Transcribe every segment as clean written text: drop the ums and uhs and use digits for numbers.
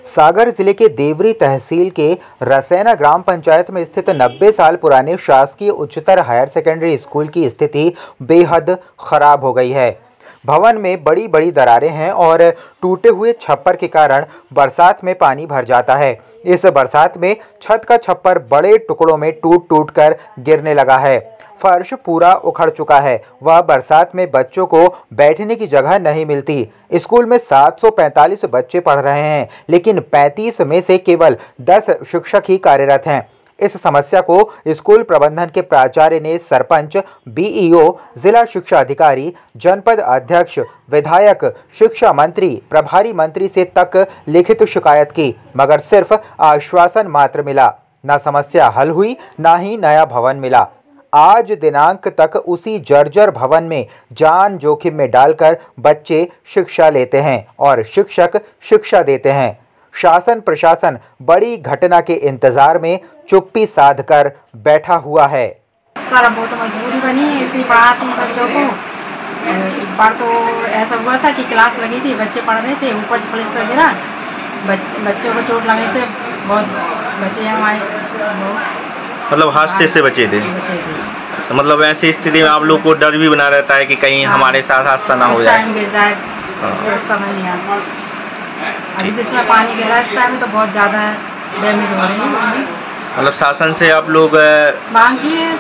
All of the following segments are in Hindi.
सागर जिले के देवरी तहसील के रसैना ग्राम पंचायत में स्थित 90 साल पुराने शासकीय उच्चतर हायर सेकेंडरी स्कूल की स्थिति बेहद खराब हो गई है। भवन में बड़ी बड़ी दरारें हैं और टूटे हुए छप्पर के कारण बरसात में पानी भर जाता है। इस बरसात में छत का छप्पर बड़े टुकड़ों में टूट कर गिरने लगा है। फर्श पूरा उखड़ चुका है। वह बरसात में बच्चों को बैठने की जगह नहीं मिलती। स्कूल में 745 बच्चे पढ़ रहे हैं, लेकिन 35 में से केवल 10 शिक्षक ही कार्यरत हैं। इस समस्या को स्कूल प्रबंधन के प्राचार्य ने सरपंच, बीईओ, जिला शिक्षा अधिकारी, जनपद अध्यक्ष, विधायक, शिक्षा मंत्री, प्रभारी मंत्री से तक लिखित शिकायत की, मगर सिर्फ आश्वासन मात्र मिला। न समस्या हल हुई, न ही नया भवन मिला। आज दिनांक तक उसी जर्जर भवन में जान जोखिम में डालकर बच्चे शिक्षा लेते हैं और शिक्षक शिक्षा देते हैं। शासन प्रशासन बड़ी घटना के इंतजार में चुप्पी साधकर बैठा हुआ है। सारा बहुत मजबूरी बनी है, इसी पढ़ाती बच्चों को। एक बार तो ऐसा हुआ था कि क्लास लगी थी, बच्चे पढ़ रहे थे, ऊपर से प्लास्टर गिरा, बच्चों को चोट लगने से बहुत बच्चे हमारे मतलब हादसे से बचे थे। मतलब ऐसी स्थिति में आप लोग को डर भी बना रहता है कि कहीं हमारे साथ हादसा ना हो जाए। गिर जाए समझ नहीं आता। अभी जिसमें पानी गिरा इस टाइम तो बहुत ज़्यादा डैमेज हो रही है। मतलब शासन से आप लोग मांग की है,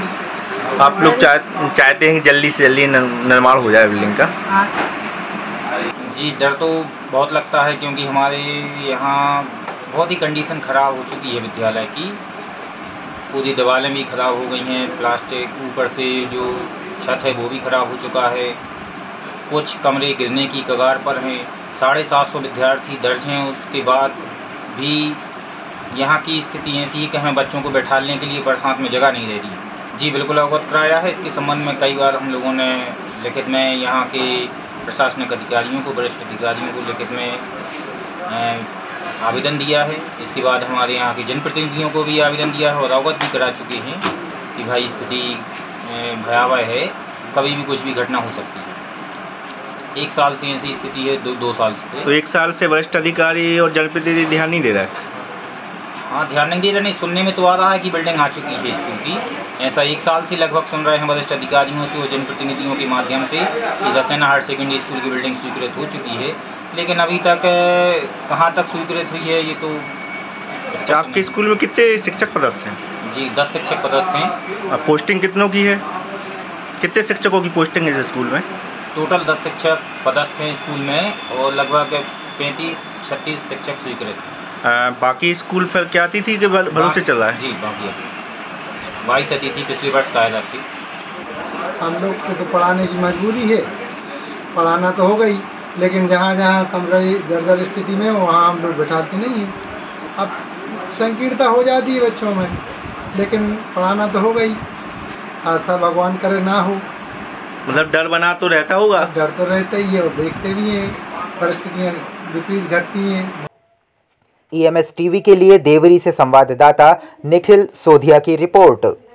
आप लोग चाहते हैं कि जल्दी से जल्दी निर्माण हो जाए बिल्डिंग का। जी डर तो बहुत लगता है, क्योंकि हमारे यहाँ बहुत ही कंडीशन ख़राब हो चुकी है विद्यालय की। पूरी दीवारें भी ख़राब हो गई हैं, प्लास्टिक ऊपर से जो छत है वो भी ख़राब हो चुका है। कुछ कमरे गिरने की कगार पर हैं। 750 विद्यार्थी दर्ज हैं, उसके बाद भी यहाँ की स्थिति ऐसी है कि हमें बच्चों को बैठाने के लिए बरसात में जगह नहीं रहती। जी बिल्कुल अवगत कराया है। इसके संबंध में कई बार हम लोगों ने लिखित में यहाँ के प्रशासनिक अधिकारियों को, वरिष्ठ अधिकारियों को लिखित में आवेदन दिया है। इसके बाद हमारे यहाँ के जनप्रतिनिधियों को भी आवेदन दिया है और अवगत भी करा चुके हैं कि भाई स्थिति भयावह है, कभी भी कुछ भी घटना हो सकती है। 1 साल से ऐसी स्थिति है, 2 साल से। तो 1 साल से वरिष्ठ अधिकारी और जनप्रतिनिधि ध्यान नहीं दे रहा है। हाँ, ध्यान नहीं दे रहे। नहीं, सुनने में तो आ रहा है कि बिल्डिंग आ चुकी है स्कूल की। ऐसा 1 साल से लगभग सुन रहे हैं वरिष्ठ अधिकारियों से और जनप्रतिनिधियों के माध्यम से कि रसैना हायर सेकेंडरी स्कूल की बिल्डिंग स्वीकृत हो चुकी है, लेकिन अभी तक कहाँ तक स्वीकृत हुई है ये तो। आपके स्कूल में कितने शिक्षक पदस्थ हैं? जी 10 शिक्षक पदस्थ हैं। पोस्टिंग कितनों की है? कितने शिक्षकों की पोस्टिंग है इस स्कूल में? टोटल 10 शिक्षक पदस्थ हैं स्कूल में और लगभग 35-36 शिक्षक स्वीकृत हैं। बाकी स्कूल फिर क्या आती थी कि भरोसे चल रहा है? जी बाकी 22 अतिथि पिछली वर्ष कार्यरत थी। हम लोग को तो पढ़ाने की मजबूरी है, पढ़ाना तो हो गई, लेकिन जहाँ जहाँ कमरे जर्जर स्थिति में वहाँ हम लोग बैठाते नहीं हैं। अब संकीर्णता हो जाती है बच्चों में, लेकिन पढ़ाना तो हो गई। ऐसा भगवान करे ना हो। मतलब डर बना तो रहता होगा? डर तो रहता ही है और देखते भी हैं, परिस्थितियाँ विपरीत घटती हैं। EMS टीवी के लिए देवरी से संवाददाता निखिल सोधिया की रिपोर्ट।